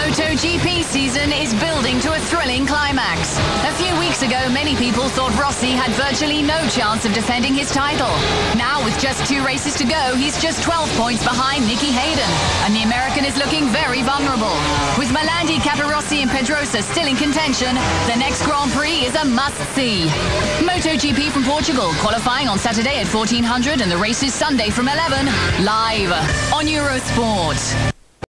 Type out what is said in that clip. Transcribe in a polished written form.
MotoGP season is building to a thrilling climax. A few weeks ago, many people thought Rossi had virtually no chance of defending his title. Now, with just 2 races to go, he's just 12 points behind Nicky Hayden, and the American is looking very vulnerable. With Malandi, Capirossi and Pedrosa still in contention, the next Grand Prix is a must-see. MotoGP from Portugal, qualifying on Saturday at 1400 and the race is Sunday from 11, live on Eurosport.